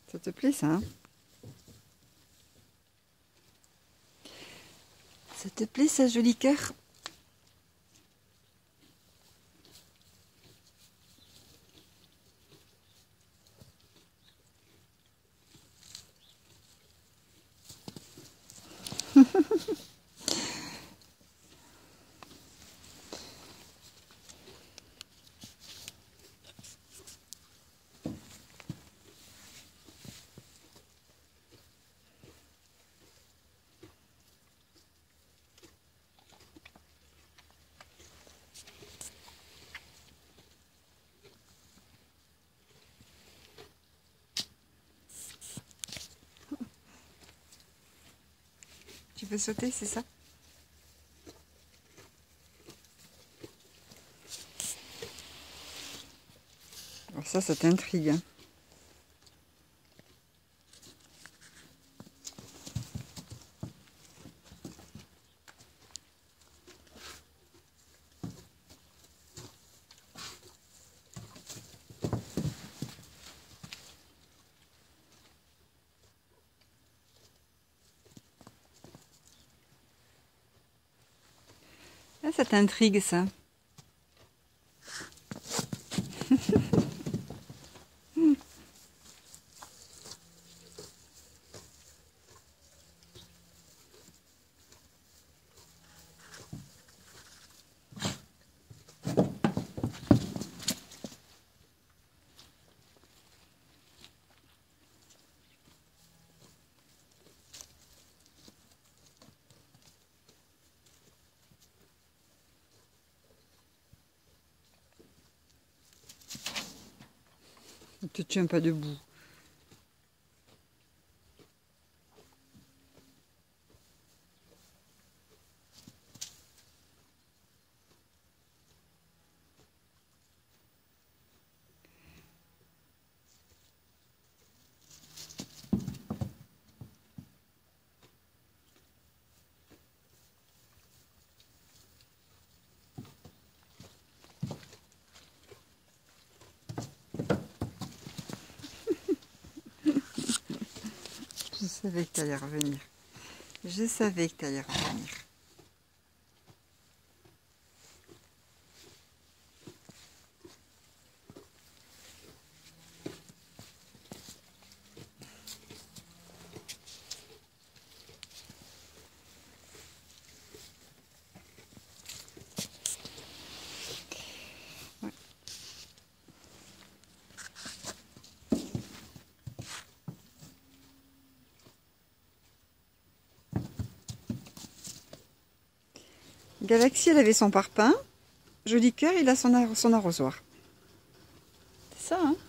Ça te plaît, ça, hein? Ça te plaît, ça, joli cœur? Tu veux sauter, c'est ça? Alors ça t'intrigue, hein? Ah, ça t'intrigue, ça. Ne te tiens pas debout. Je savais que tu allais revenir. Je savais que tu allais revenir. Ouais. Galaxy, elle avait son parpaing. Joli cœur, il a son arrosoir. C'est ça, hein?